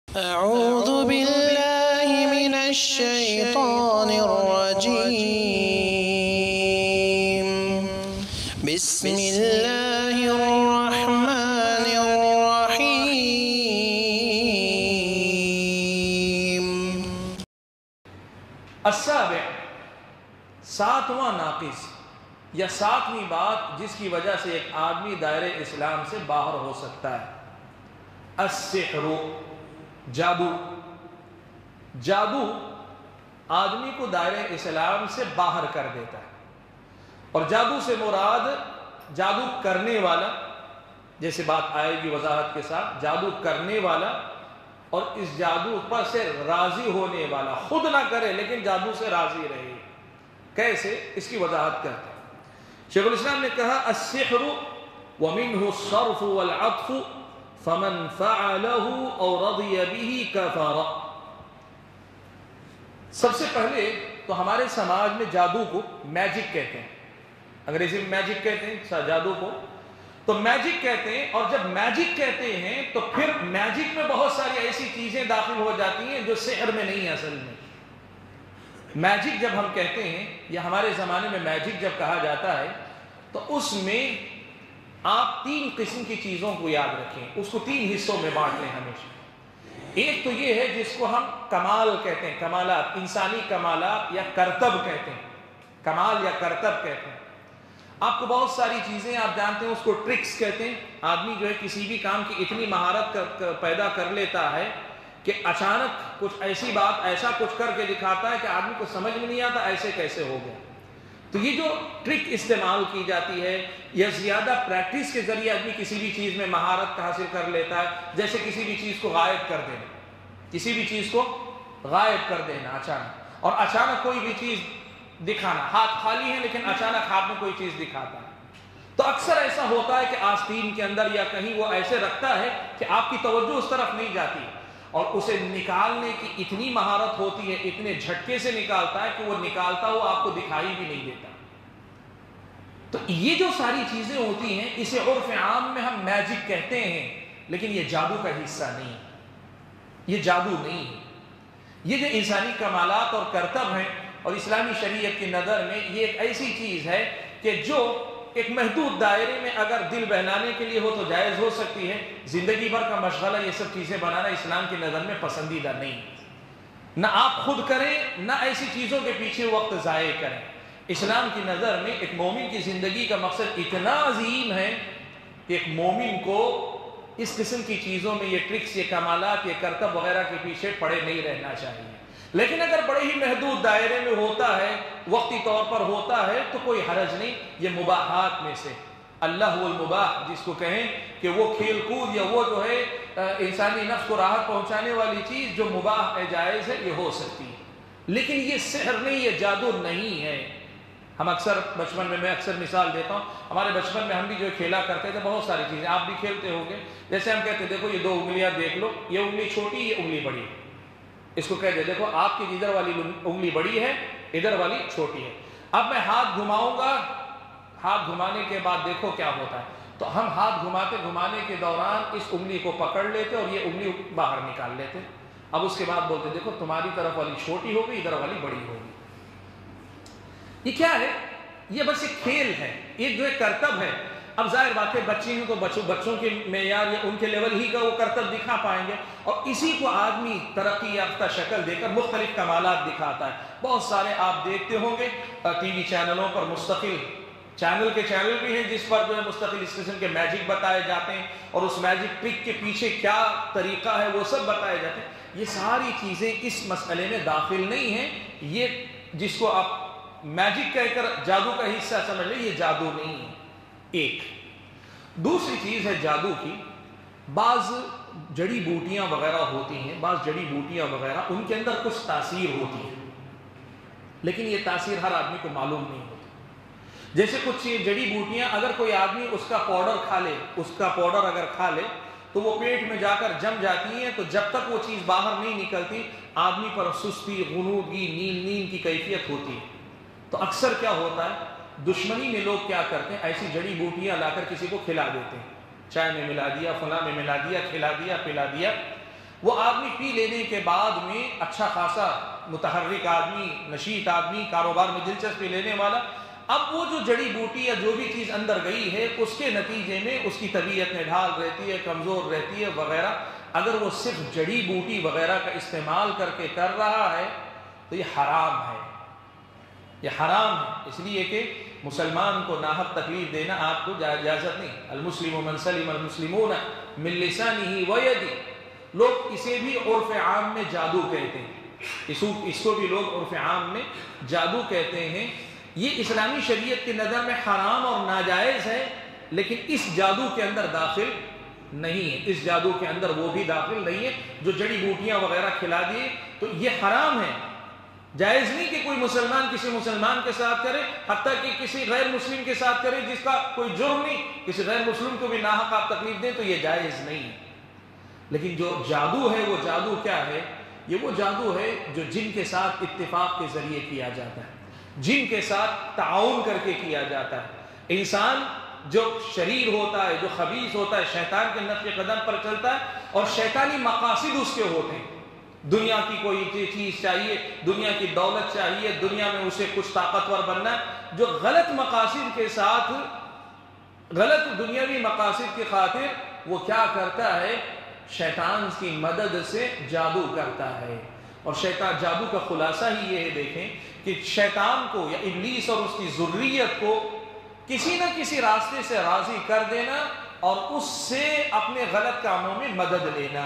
أعوذ بالله من الشيطان الرجيم بسم الله الرحمن الرحيم السابع، ساتواں ناقص یا ساتویں بات جس کی وجہ سے ایک آدمی دائرے اسلام سے باہر ہو سکتا ہے، السحر، جادو آدمی کو دائرے اسلام سے باہر کر دیتا ہے۔ اور جادو سے مراد جادو کرنے والا، جیسے بات آئے گی وضاحت کے ساتھ، جادو کرنے والا اور اس جادو پر سے راضی ہونے والا، خود نہ کرے لیکن جادو سے راضی رہے۔ کیسے؟ اس کی وضاحت کرتے ہیں۔ شیخ الاسلام نے کہا السحر ومنه الصرف والعطف فمن فعله او رضی به کفر۔ سب سے پہلے تو ہمارے سماج میں جادو کو میجک کہتے ہیں، انگریزی میں میجک کہتے ہیں، جادو کو تو میجک کہتے ہیں۔ اور جب میجک کہتے ہیں تو پھر میجک میں بہت ساری ایسی چیزیں داخل ہو جاتی ہیں جو سحر میں نہیں ہے۔ اصل میں میجک جب ہم کہتے ہیں یا ہمارے زمانے میں میجک جب کہا جاتا ہے تو اس میں آپ تین قسم کی چیزوں کو یاد رکھیں، اس کو تین حصوں میں بانٹ لیں ہمیشہ۔ ایک تو یہ ہے جس کو ہم کمال کہتے ہیں، کمالات، انسانی کمالات یا کرتب کہتے ہیں، کمال یا کرتب کہتے ہیں۔ آپ کو بہت ساری چیزیں آپ جانتے ہیں، اس کو ٹرکس کہتے ہیں۔ آدمی جو ہے کسی بھی کام کی اتنی مہارت پیدا کر لیتا ہے کہ اچانک کچھ ایسی بات، ایسا کچھ کر کے دکھاتا ہے کہ آدمی کو سمجھ میں نہیں آتا ایسے کیسے ہو گیا۔ تو یہ جو ٹرک استعمال کی جاتی ہے یا زیادہ پریکٹس کے ذریعے آدمی کسی بھی چیز میں مہارت حاصل کر لیتا ہے، جیسے کسی بھی چیز کو غائب کر دینا، کسی بھی چیز کو غائب کر دینا اچانک، اور اچانک کوئی بھی چیز دکھانا، ہاتھ خالی ہے لیکن اچانک ہاتھ میں کوئی چیز دکھاتا ہے۔ تو اکثر ایسا ہوتا ہے کہ آستین کے اندر یا کہیں وہ ایسے رکھتا ہے کہ آپ کی توجہ اس طرف نہیں جاتی، اور اسے نکالنے کی اتنی مہارت ہوتی ہے، اتنے جھٹکے سے نکالتا ہے کہ وہ نکالتا ہوا آپ کو دکھائی بھی نہیں دیتا۔ تو یہ جو ساری چیزیں ہوتی ہیں اسے عرف عام میں ہم میجک کہتے ہیں، لیکن یہ جادو کا حصہ نہیں ہے، یہ جادو نہیں ہے۔ یہ جو انسانی کمالات اور کرتب ہیں اور اسلامی شریعت کی نظر میں یہ ایک ایسی چیز ہے کہ جو ایک محدود دائرے میں اگر دل بہلانے کے لیے ہو تو جائز ہو سکتی ہے۔ زندگی بھر کا مشغلہ یہ سب چیزیں بنانا اسلام کی نظر میں پسندیدہ نہیں، نہ آپ خود کریں نہ ایسی چیزوں کے پیچھے وقت ضائع کریں۔ اسلام کی نظر میں ایک مومن کی زندگی کا مقصد اتنا عظیم ہے کہ ایک مومن کو اس قسم کی چیزوں میں، یہ ٹرکس، یہ کمالات، یہ کرتب وغیرہ کے پیچھے پڑے نہیں رہنا چاہیے۔ لیکن اگر بڑے ہی محدود دائرے میں ہوتا ہے، وقتی طور پر ہوتا ہے تو کوئی حرج نہیں۔ یہ مباحات میں سے اللہ هو المباح، جس کو کہیں کہ وہ کھیل کود یا وہ جو ہے انسانی نفس کو راحت پہنچانے والی چیز جو مباح ہے، جائز ہے، یہ ہو سکتی ہے، لیکن یہ سحر نہیں، یہ جادو نہیں ہے۔ ہم اکثر بچپن میں اکثر مثال دیتا ہوں، ہمارے بچپن میں ہم بھی جو کھیلا کرتے تھے بہت ساری چیزیں، آپ بھی کھیلتے ہو گے۔ جیسے ہم کہتے دیکھو یہ دو انگلیاں دیکھ لو، یہ انگلی چھوٹی، یہ انگلی بڑی، اس کو کہتے دیکھو آپ کی ادھر والی انگلی بڑی ہے، ادھر والی چھوٹی ہے۔ اب میں ہاتھ گھماؤں گا، ہاتھ گھمانے کے بعد دیکھو کیا ہوتا ہے۔ تو ہم ہاتھ گھمانے کے دوران اس انگلی کو پکڑ لیتے اور یہ انگلی باہر نکال لیتے۔ اب اس کے بعد بولتے دیکھو تمہاری طرف والی چھوٹی ہوگی، ادھر والی بڑی ہوگی۔ یہ کیا ہے؟ یہ بس ایک کھیل ہے، ایک جو ہے کرتب ہے۔ اب ظاہر بات ہے بچے ہیں تو بچوں کے معیار یا ان کے لیول ہی کا وہ کرتب دکھا پائیں گے، اور اسی کو آدمی ترقی یافتہ شکل دے کر مختلف کمالات دکھاتا ہے۔ بہت سارے آپ دیکھتے ہوں گے ٹی وی چینلوں پر مستقل چینل بھی ہیں جس پر جو ہے مستقل اس قسم کے میجک بتائے جاتے ہیں، اور اس میجک ٹرک کے پیچھے کیا طریقہ ہے وہ سب بتائے جاتے ہیں۔ یہ ساری چیزیں اس مسئلے میں داخل نہیں ہیں۔ یہ جس کو آپ میجک کہہ کر جادو کا حصہ سمجھ لیں، یہ جادو نہیں ہے۔ ایک دوسری چیز ہے جادو کی، بعض جڑی بوٹیاں وغیرہ ہوتی ہیں، بعض جڑی بوٹیاں وغیرہ ان کے اندر کچھ تاثیر ہوتی ہے، لیکن یہ تاثیر ہر آدمی کو معلوم نہیں ہوتی۔ جیسے کچھ جڑی بوٹیاں اگر کوئی آدمی اس کا پاؤڈر کھا لے، اس کا پاؤڈر اگر کھا لے تو وہ پیٹ میں جا کر جم جاتی ہیں، تو جب تک وہ چیز باہر نہیں نکلتی آدمی پر سستی، غنودگی، نیند کی کیفیت ہوتی ہے۔ تو اکثر کیا ہوتا ہے دشمنی میں لوگ کیا کرتے ہیں، ایسی جڑی بوٹیاں لا کر کسی کو کھلا دیتے ہیں، چائے میں ملا دیا، فلاں میں ملا دیا، کھلا دیا، پلا دیا۔ وہ آدمی پی لینے کے بعد میں اچھا خاصا متحرک آدمی، نشیط آدمی، کاروبار میں دلچسپی لینے والا، اب وہ جو جڑی بوٹی یا جو بھی چیز اندر گئی ہے اس کے نتیجے میں اس کی طبیعت میں ڈھال رہتی ہے، کمزور رہتی ہے وغیرہ، اگر وہ صرف جڑی بوٹی وغیرہ کا استعمال کر کے کر رہا ہے تو یہ حرام ہے، یہ حرام ہے، اس لیے کہ مسلمان کو ناحق تکلیف دینا آپ کو اجازت نہیں۔ المسلم من سلم المسلمون من لسانه ويده، لوگ اسے بھی عرف عام میں جادو کہتے ہیں، اس کو بھی لوگ عرف عام میں جادو کہتے ہیں۔ یہ اسلامی شریعت کی نظر میں حرام اور ناجائز ہے، لیکن اس جادو کے اندر داخل نہیں ہے، اس جادو کے اندر وہ بھی داخل نہیں ہے جو جڑی بوٹیاں وغیرہ کھلا دیے، تو یہ حرام ہے۔ جائز نہیں کہ کوئی مسلمان کسی مسلمان کے ساتھ کرے، حتیٰ کہ کسی غیر مسلم کے ساتھ کرے جس کا کوئی جرم نہیں، کسی غیر مسلم کو بھی ناحق آپ تکلیف دیں تو یہ جائز نہیں ہے۔ لیکن جو جادو ہے وہ جادو کیا ہے؟ یہ وہ جادو ہے جو جن کے ساتھ اتفاق کے ذریعے کیا جاتا ہے، جن کے ساتھ تعاون کر کے کیا جاتا ہے۔ انسان جو شریر ہوتا ہے، جو خبیث ہوتا ہے، شیطان کے نقش قدم پر چلتا ہے اور شیطانی مقاصد اس کے ہوتے ہیں، دنیا کی کوئی چیز چاہیے، دنیا کی دولت چاہیے، دنیا میں اسے کچھ طاقتور بننا، جو غلط مقاصد کے ساتھ، غلط دنیاوی مقاصد کی خاطر وہ کیا کرتا ہے؟ شیطان کی مدد سے جادو کرتا ہے۔ اور شیطان جادو کا خلاصہ ہی یہ ہے، دیکھیں کہ شیطان کو یا ابلیس اور اس کی ذریت کو کسی نہ کسی راستے سے راضی کر دینا اور اس سے اپنے غلط کاموں میں مدد لینا۔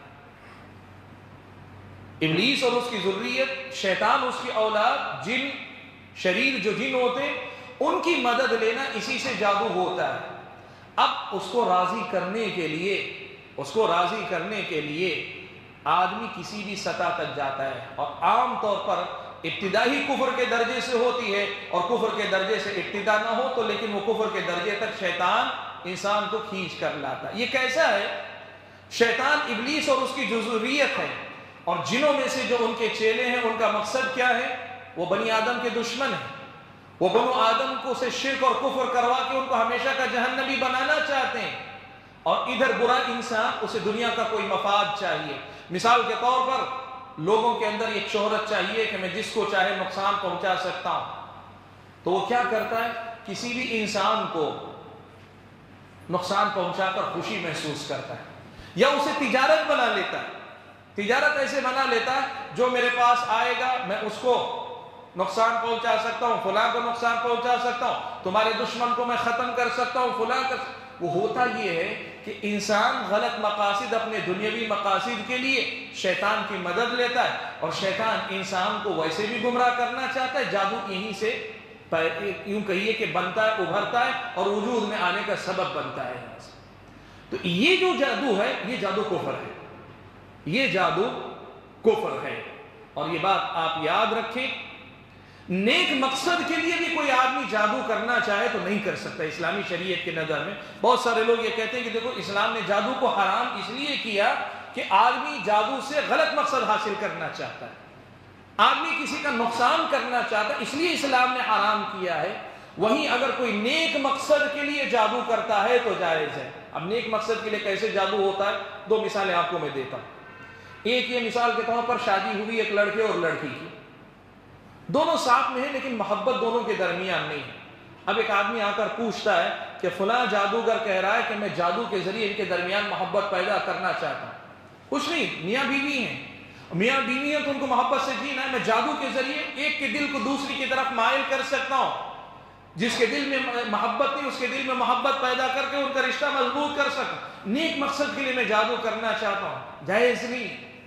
ابلیس اور اس کی ذریت، شیطان اس کی اولاد، جن، شریر جو جن ہوتے، ان کی مدد لینا، اسی سے جادو ہوتا ہے۔ اب اس کو راضی کرنے کے لیے، اس کو راضی کرنے کے لیے آدمی کسی بھی سطح تک جاتا ہے، اور عام طور پر ابتدائی کفر کے درجے سے ہوتی ہے، اور کفر کے درجے سے ابتدا نہ ہو تو لیکن وہ کفر کے درجے تک شیطان انسان کو کھینچ کر لاتا ہے۔ یہ کیسا ہے؟ شیطان ابلیس اور اس کی جو ذریت ہے اور جنوں میں سے جو ان کے چیلے ہیں، ان کا مقصد کیا ہے؟ وہ بنی آدم کے دشمن ہیں، وہ بنو آدم کو سے شرک اور کفر کروا کے ان کو ہمیشہ کا جہنمی بنانا چاہتے ہیں، اور ادھر برا انسان، اسے دنیا کا کوئی مفاد چاہیے۔ مثال کے طور پر لوگوں کے اندر ایک شہرت چاہیے کہ میں جس کو چاہے نقصان پہنچا سکتا ہوں، تو وہ کیا کرتا ہے؟ کسی بھی انسان کو نقصان پہنچا کر خوشی محسوس کرتا ہے، یا اسے تجارت بنا لیتا ہے۔ تجارت ایسے بنا لیتا ہے، جو میرے پاس آئے گا میں اس کو نقصان پہنچا سکتا ہوں، فلاں کو نقصان پہنچا سکتا ہوں، تمہارے دشمن کو میں ختم کر سکتا ہوں، فلاں کا۔ وہ ہوتا یہ ہے کہ انسان غلط مقاصد، اپنے دنیاوی مقاصد کے لیے شیطان کی مدد لیتا ہے، اور شیطان انسان کو ویسے بھی گمراہ کرنا چاہتا ہے۔ جادو یہیں سے یوں کہیے کہ بنتا ہے، ابھرتا ہے اور وجود میں آنے کا سبب بنتا ہے۔ تو یہ جو جادو ہے، یہ جادو کفر ہے، یہ جادو کفر ہے۔ اور یہ بات آپ یاد رکھیں، نیک مقصد کے لیے بھی کوئی آدمی جادو کرنا چاہے تو نہیں کر سکتا اسلامی شریعت کی نظر میں۔ بہت سارے لوگ یہ کہتے ہیں کہ دیکھو اسلام نے جادو کو حرام اس لیے کیا کہ آدمی جادو سے غلط مقصد حاصل کرنا چاہتا ہے، آدمی کسی کا نقصان کرنا چاہتا ہے، اس لیے اسلام نے حرام کیا ہے۔ وہیں اگر کوئی نیک مقصد کے لیے جادو کرتا ہے تو جائز ہے۔ اب نیک مقصد کے لیے کیسے جادو ہوتا ہے؟ دو مثالیں آپ کو میں دیتا ہوں۔ ایک یہ مثال کے طور پر شادی ہوئی ایک لڑکے اور لڑکی کی، دونوں ساتھ میں ہیں لیکن محبت دونوں کے درمیان نہیں ہے۔ اب ایک آدمی آ کر پوچھتا ہے کہ فلاں جادوگر کہہ رہا ہے کہ میں جادو کے ذریعے ان کے درمیان محبت پیدا کرنا چاہتا ہوں۔ کچھ نہیں، میاں بیوی ہیں، میاں بیوی ہیں تو ان کو محبت سے جینا ہے، میں جادو کے ذریعے ایک کے دل کو دوسری کی طرف مائل کر سکتا ہوں، جس کے دل میں محبت نہیں اس کے دل میں محبت پیدا کر کے ان کا رشتہ مضبوط کر سکتا ہوں۔ نیک مقصد کے لیے میں جادو کرنا چاہتا ہوں، جائز نہیں،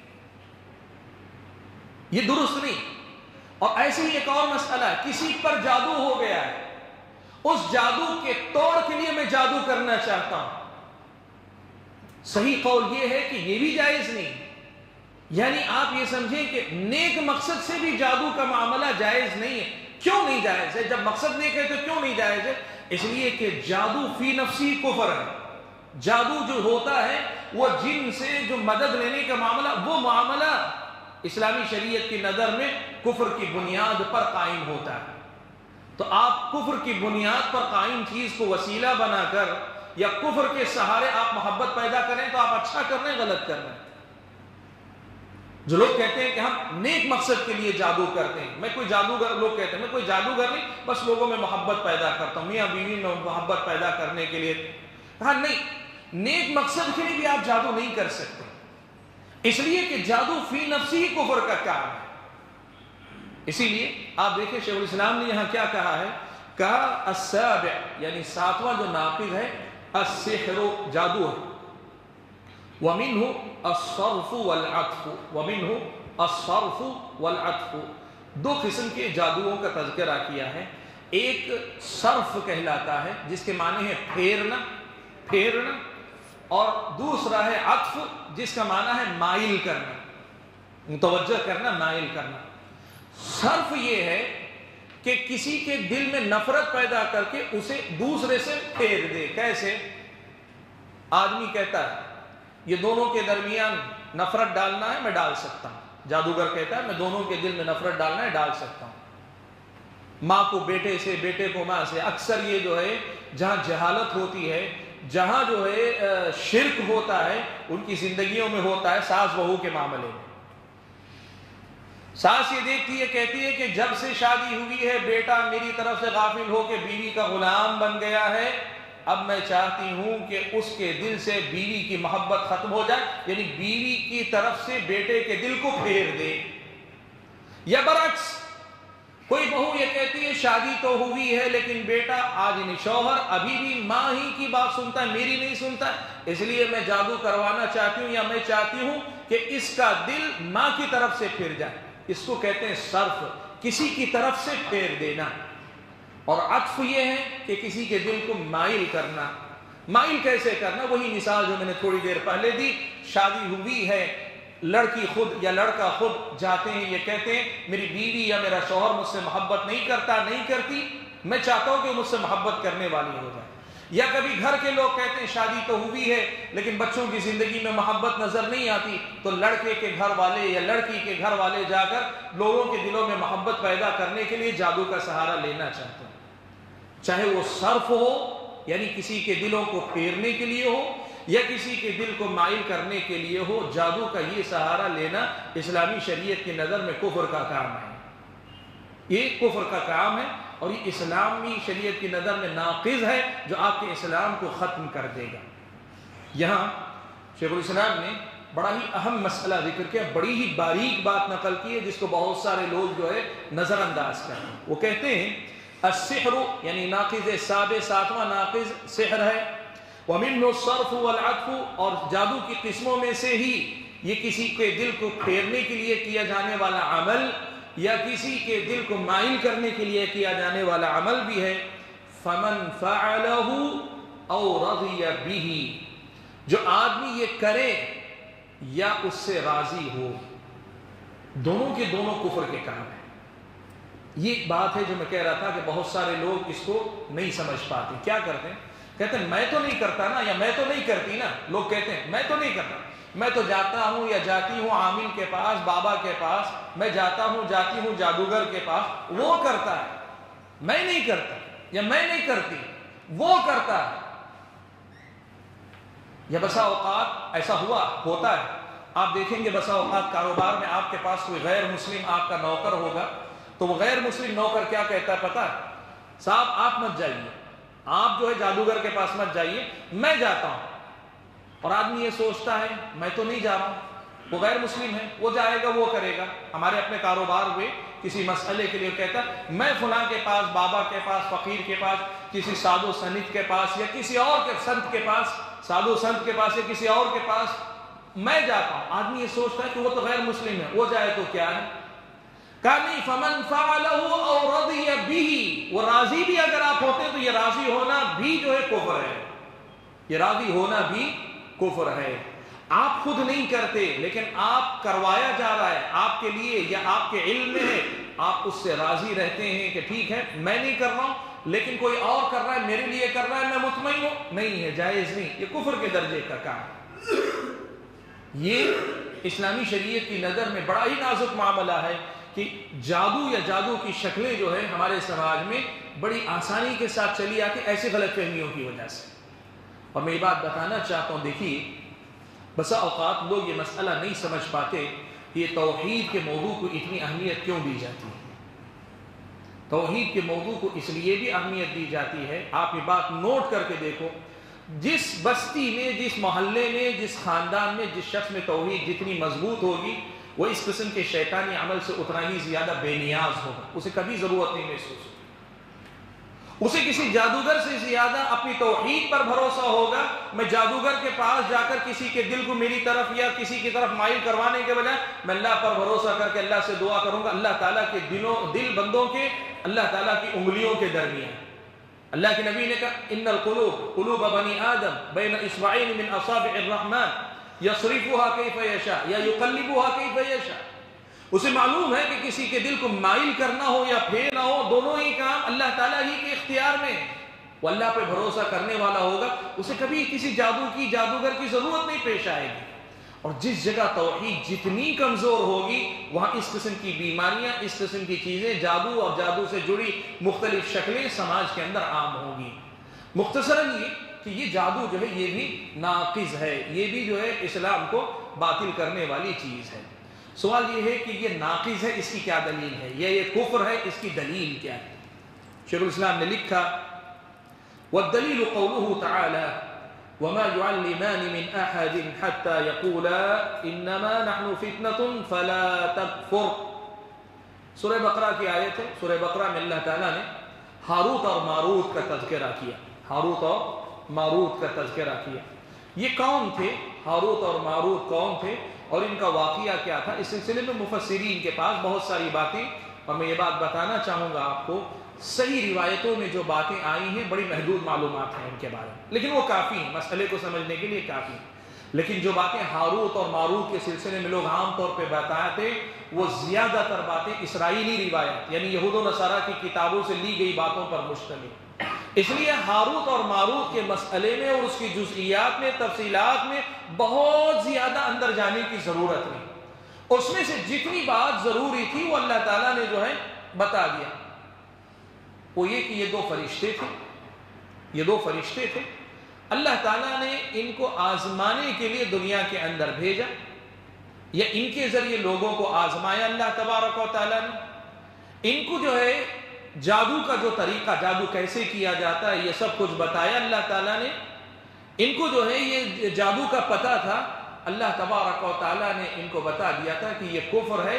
یہ درست نہیں۔ اور ایسے ہی ایک اور مسئلہ ہے، کسی پر جادو ہو گیا ہے، اس جادو کے توڑ کے لیے میں جادو کرنا چاہتا ہوں، صحیح قول یہ ہے کہ یہ بھی جائز نہیں۔ یعنی آپ یہ سمجھیں کہ نیک مقصد سے بھی جادو کا معاملہ جائز نہیں ہے۔ کیوں نہیں جائز ہے؟ جب مقصد نیک ہے تو کیوں نہیں جائز ہے؟ اس لیے کہ جادو فی نفسی کفر ہے۔ جادو جو ہوتا ہے وہ جن سے جو مدد لینے کا معاملہ، وہ معاملہ اسلامی شریعت کی نظر میں کفر کی بنیاد پر قائم ہوتا ہے۔ تو آپ کفر کی بنیاد پر قائم چیز کو وسیلہ بنا کر یا کفر کے سہارے آپ محبت پیدا کریں تو آپ اچھا کر رہے ہیں، غلط کر رہے ہیں۔ جو لوگ کہتے ہیں کہ ہم نیک مقصد کے لیے جادو کرتے ہیں، میں کوئی جادوگر، لوگ کہتے ہیں میں کوئی جادوگر نہیں، بس لوگوں میں محبت پیدا کرتا ہوں، میاں بیوی میں محبت پیدا کرنے کے لیے. کہا نہیں، نیک مقصد کے لیے بھی آپ جادو نہیں کر سکتے، اس لیے کہ جادو فی نفسی ہی کفر کا کام ہے. اسی لیے آپ دیکھیں شیخ الاسلام نے یہاں کیا کہا ہے، کہا السابع یعنی ساتواں جو ناقض ہے، السحر جادو ہے، وَمِنْهُ الصَّرْفُ وَالْعَطْفُ وَمِنْهُ الصَّرْفُ وَالْعَطْفُ. دو قسم کے جادوؤں کا تذکرہ کیا ہے. ایک صرف کہلاتا ہے جس کے معنی ہے پھیرنا، اور دوسرا ہے عطف جس کا معنی ہے مائل کرنا، متوجہ کرنا، مائل کرنا. صرف یہ ہے کہ کسی کے دل میں نفرت پیدا کر کے اسے دوسرے سے پھیر دے. کیسے؟ آدمی کہتا ہے یہ دونوں کے درمیان نفرت ڈالنا ہے، میں ڈال سکتا ہوں. جادوگر کہتا ہے میں دونوں کے دل میں نفرت ڈالنا ہے، ڈال سکتا ہوں. ماں کو بیٹے سے، بیٹے کو ماں سے. اکثر یہ جو ہے جہاں جہالت ہوتی ہے، جہاں جو ہے شرک ہوتا ہے، ان کی زندگیوں میں ہوتا ہے ساس بہو کے معاملے میں. ساس یہ دیکھتی ہے، کہتی ہے کہ جب سے شادی ہوئی ہے بیٹا میری طرف سے غافل ہو کے بیوی کا غلام بن گیا ہے، اب میں چاہتی ہوں کہ اس کے دل سے بیوی کی محبت ختم ہو جائے، یعنی بیوی کی طرف سے بیٹے کے دل کو پھیر دے. یا برعکس کوئی بہو یہ کہتی ہے شادی تو ہوئی ہے لیکن بیٹا آج شوہر ابھی بھی ماں ہی کی بات سنتا ہے، میری نہیں سنتا ہے، اس لیے میں جادو کروانا چاہتی ہوں، یا میں چاہتی ہوں کہ اس کا دل ماں کی طرف سے پھر جائے. اس کو کہتے ہیں صرف، کسی کی طرف سے پھیر دینا. اور عطف یہ ہے کہ کسی کے دل کو مائل کرنا. مائل کیسے کرنا؟ وہی مثال جو میں نے تھوڑی دیر پہلے دی. شادی ہوئی ہے، لڑکی خود یا لڑکا خود جاتے ہیں، یہ کہتے ہیں میری بیوی یا میرا شوہر مجھ سے محبت نہیں کرتا، نہیں کرتی، میں چاہتا ہوں کہ مجھ سے محبت کرنے والی ہو جائے. یا کبھی گھر کے لوگ کہتے ہیں شادی تو ہوئی ہے لیکن بچوں کی زندگی میں محبت نظر نہیں آتی، تو لڑکے کے گھر والے یا لڑکی کے گھر والے جا کر لوگوں کے دلوں میں محبت پیدا کرنے کے لیے جادو کا سہارا لینا چاہتے ہیں. چاہے وہ صرف ہو یعنی کسی کے دلوں کو پھیرنے کے لیے ہو، یا کسی کے دل کو مائل کرنے کے لیے ہو، جادو کا یہ سہارا لینا اسلامی شریعت کی نظر میں کفر کا کام ہے. یہ کفر کا کام ہے اور یہ اسلامی شریعت کی نظر میں ناقض ہے جو آپ کے اسلام کو ختم کر دے گا. یہاں شیخ الاسلام نے بڑا ہی اہم مسئلہ ذکر کیا، بڑی ہی باریک بات نقل کی ہے جس کو بہت سارے لوگ جو ہے نظر انداز کرتے ہیں. وہ کہتے ہیں السحر یعنی ناقض سابع، ساتواں ناقض سحر ہے. وَمِنْهُ الصَّرْفُ وَالْعَطْفُ، اور جادو کی قسموں میں سے ہی یہ کسی کے دل کو پھیرنے کے لیے کیا جانے والا عمل یا کسی کے دل کو مائل کرنے کے لیے کیا جانے والا عمل بھی ہے. فَمَنْ فَعَلَهُ أَوْ رَضِيَ بِهِ، جو آدمی یہ کرے یا اس سے راضی ہو، دونوں کے دونوں کفر کے کام ہیں. یہ ایک بات ہے جو میں کہہ رہا تھا کہ بہت سارے لوگ اس کو نہیں سمجھ پاتے. کیا کرتے ہیں؟ کہتے ہیں میں تو نہیں کرتا نا، یا میں تو نہیں کرتی نا. لوگ کہتے ہیں میں تو نہیں کرتا، میں تو جاتا ہوں یا جاتی ہوں عامل کے پاس، بابا کے پاس، میں جاتا ہوں جاتی ہوں جادوگر کے پاس، وہ کرتا ہے، میں نہیں کرتا، یا میں نہیں کرتی، وہ کرتا ہے. یا بسا اوقات ایسا ہوتا ہے، آپ دیکھیں گے بسا اوقات کاروبار میں آپ کے پاس کوئی غیر مسلم آپ کا نوکر ہوگا، تو وہ غیر مسلم نوکر کیا کہتا ہے پتہ ہے؟ صاحب آپ مت جائیے، آپ جو ہے جادوگر کے پاس مت جائیے، میں جاتا ہوں. اور آدمی یہ سوچتا ہے میں تو نہیں جا رہا ہوں، وہ غیر مسلم ہے، وہ جائے گا، وہ کرے گا. ہمارے اپنے کاروبار میں کسی مسئلے کے لیے کہتا میں فلاں کے پاس، بابا کے پاس، فقیر کے پاس، کسی سادو سنت کے پاس، یا کسی اور کے سنت کے پاس، سادو سنت کے پاس یا کسی اور کے پاس میں جاتا ہوں. آدمی یہ سوچتا ہے کہ وہ تو غیر مسلم ہے، وہ جائے تو کیا ہے؟ کہانی فمن فعلہ او رضی بہ، وہ راضی بھی اگر آپ ہوتے ہیں تو یہ راضی ہونا بھی جو ہے کفر ہے. یہ راضی ہونا بھی کفر ہے. آپ خود نہیں کرتے لیکن آپ کروایا جا رہا ہے آپ کے لیے یا آپ کے علم میں ہے، آپ اس سے راضی رہتے ہیں کہ ٹھیک ہے میں نہیں کر رہا ہوں لیکن کوئی اور کر رہا ہے، میرے لیے کر رہا ہے، میں مطمئن ہوں. نہیں ہے، جائز نہیں، یہ کفر کے درجے کا کام. یہ اسلامی شریعت کی نظر میں بڑا ہی نازک معاملہ ہے کہ جادو یا جادو کی شکلیں جو ہے ہمارے سماج میں بڑی آسانی کے ساتھ چلی آتی ایسی غلط فہمیوں کی وجہ سے. اور میں یہ بات بتانا چاہتا ہوں، دیکھیے بسا اوقات لوگ یہ مسئلہ نہیں سمجھ پاتے یہ توحید کے موضوع کو اتنی اہمیت کیوں دی جاتی ہے؟ توحید کے موضوع کو اس لیے بھی اہمیت دی جاتی ہے، آپ یہ بات نوٹ کر کے دیکھو، جس بستی میں، جس محلے میں، جس خاندان میں، جس شخص میں توحید جتنی مضبوط ہوگی، وہ اس قسم کے شیطانی عمل سے اتنا ہی زیادہ بے نیاز ہوگا، اسے کبھی ضرورت نہیں محسوس ہوگی، اسے کسی جادوگر سے زیادہ اپنی توحید پر بھروسہ ہوگا۔ میں جادوگر کے پاس جا کر کسی کے دل کو میری طرف یا کسی کی طرف مائل کروانے کے بجائے میں اللہ پر بھروسہ کر کے اللہ سے دعا کروں گا، اللہ تعالیٰ کے دل بندوں کے، اللہ تعالیٰ کی انگلیوں کے درمیان۔ اللہ کے نبی نے کہا ان القلوب قلوب بنی آدم بین اصبعین من اصابع الرحمن یصرفها کیف یشاء یا یقلبها کیف یشاء۔ اسے معلوم ہے کہ کسی کے دل کو مائل کرنا ہو یا پھیرنا ہو، دونوں ہی کام اللہ تعالیٰ ہی کے اختیار میں ہے۔ وہ اللہ پہ بھروسہ کرنے والا ہوگا، اسے کبھی کسی جادوگر کی ضرورت نہیں پیش آئے گی۔ اور جس جگہ توحید جتنی کمزور ہوگی، وہاں اس قسم کی بیماریاں، اس قسم کی چیزیں، جادو اور جادو سے جڑی مختلف شکلیں سماج کے اندر عام ہوں گی۔ مختصراً یہ کہ یہ جادو جو ہے یہ بھی ناقص ہے، یہ بھی جو ہے اسلام کو باطل کرنے والی چیز ہے۔ سوال یہ ہے کہ یہ ناقص ہے، اس کی کیا دلیل ہے، یا یہ کفر ہے، اس کی دلیل کیا ہے؟ شیخ الاسلام نے لکھا والدلیل قوله تعالی وما يعلمان من احد حتى يقولا انما نحن فتنة فلا تكفر۔ سورہ بقرہ کی آیت ہے، سورہ بقرہ میں اللہ تعالیٰ نے ہاروت اور ماروت کا تذکرہ کیا، ہاروت اور ماروت کا تذکرہ کیا۔ یہ کون تھے؟ ہاروت اور ماروت کون تھے اور ان کا واقعہ کیا تھا؟ اس سلسلے میں مفسرین کے پاس بہت ساری باتیں، اور میں یہ بات بتانا چاہوں گا آپ کو، صحیح روایتوں میں جو باتیں آئی ہیں بڑی محدود معلومات ہیں ان کے بارے میں، لیکن وہ کافی ہیں، مسئلے کو سمجھنے کے لیے کافی ہیں۔ لیکن جو باتیں ہاروت اور ماروت کے سلسلے میں لوگ عام طور پہ بتاتے، وہ زیادہ تر باتیں اسرائیلی روایت یعنی یہود و نصارہ کی کتابوں سے لی گئی باتوں پر مشتمل۔ اس لیے ہاروت اور ماروت کے مسئلے میں اور اس کی جزئیات میں، تفصیلات میں بہت زیادہ اندر جانے کی ضرورت نہیں۔ اس میں سے جتنی بات ضروری تھی وہ اللہ تعالیٰ نے جو ہے بتا دیا۔ وہ یہ کہ یہ دو فرشتے تھے، اللہ تعالیٰ نے ان کو آزمانے کے لیے دنیا کے اندر بھیجا، یا ان کے ذریعے لوگوں کو آزمایا اللہ تبارک و تعالیٰ نے۔ ان کو جو ہے جادو کا جو طریقہ، جادو کیسے کیا جاتا ہے، یہ سب کچھ بتایا اللہ تعالیٰ نے۔ ان کو جو ہے یہ جادو کا پتہ تھا، اللہ تبارک و تعالیٰ نے ان کو بتا دیا تھا کہ یہ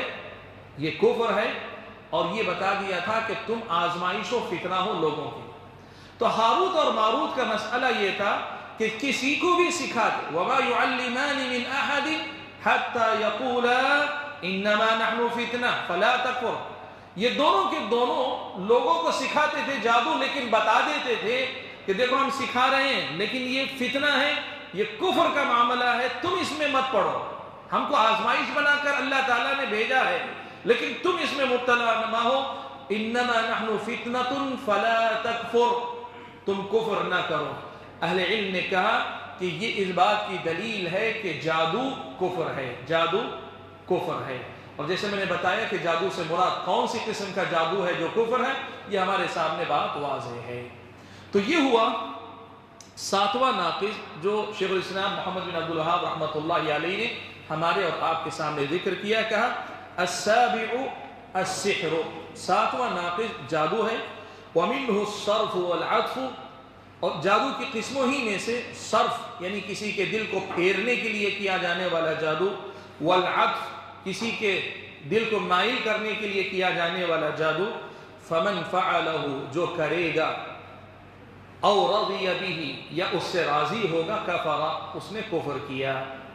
کفر ہے، اور یہ بتا دیا تھا کہ تم آزمائش و فتنہ ہو لوگوں کی۔ تو ہاروت اور ماروت کا مسئلہ یہ تھا کہ کسی کو بھی سکھاتے وَمَا يُعَلِّمَانِ مِنْ أَحَدٍ حَتَّى يَقُولَا إِنَّمَا نَحْنُ فِتْنَةٌ فَلَا تَكْفُرْ۔ یہ دونوں کے دونوں لوگوں کو سکھاتے تھے جادو، لیکن بتا دیتے تھے کہ دیکھو ہم سکھا رہے ہیں، لیکن یہ فتنہ ہے، یہ کفر کا معاملہ ہے، تم اس میں مت پڑو، ہم کو آزمائش بنا کر اللہ تعالیٰ نے بھیجا ہے، لیکن تم اس میں مبتلا نہ ہو۔ انما نحن فتنة فلا تکفر، تم کفر نہ کرو۔ اہل علم نے کہا کہ یہ اس بات کی دلیل ہے کہ جادو کفر ہے، جادو کفر ہے۔ اور جیسے میں نے بتایا کہ جادو سے مراد کون سی قسم کا جادو ہے جو کفر ہے، یہ ہمارے سامنے بات واضح ہے۔ تو یہ ہوا ساتواں ناقص جو شیخ الاسلام محمد بن عبد الوہاب رحمۃ اللہ علیہ نے ہمارے اور آپ کے سامنے ذکر کیا، کہا السابع السحر، ساتواں ناقص جادو ہے۔ ومنہ الصرف والعطف، اور جادو کی قسموں ہی میں سے صرف یعنی کسی کے دل کو پھیرنے کے لیے کیا جانے والا جادو، والعطف کسی کے دل کو مائل کرنے کے لیے کیا جانے والا جادو۔ فمن فعلہ، جو کرے گا، او رضی بہ، یا اس سے راضی ہوگا، کفر، اس نے کفر کیا۔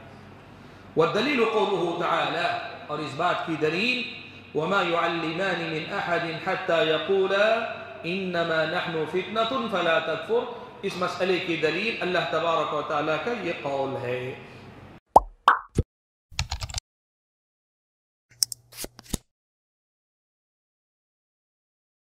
والدلیل قوله تعالی، اور اس بات کی دلیل وما يعلمان من احد حتى يقولا انما نحن فتنة فلا تکفر، اس مسئلے کی دلیل اللہ تبارک و تعالیٰ کا یہ قول ہے۔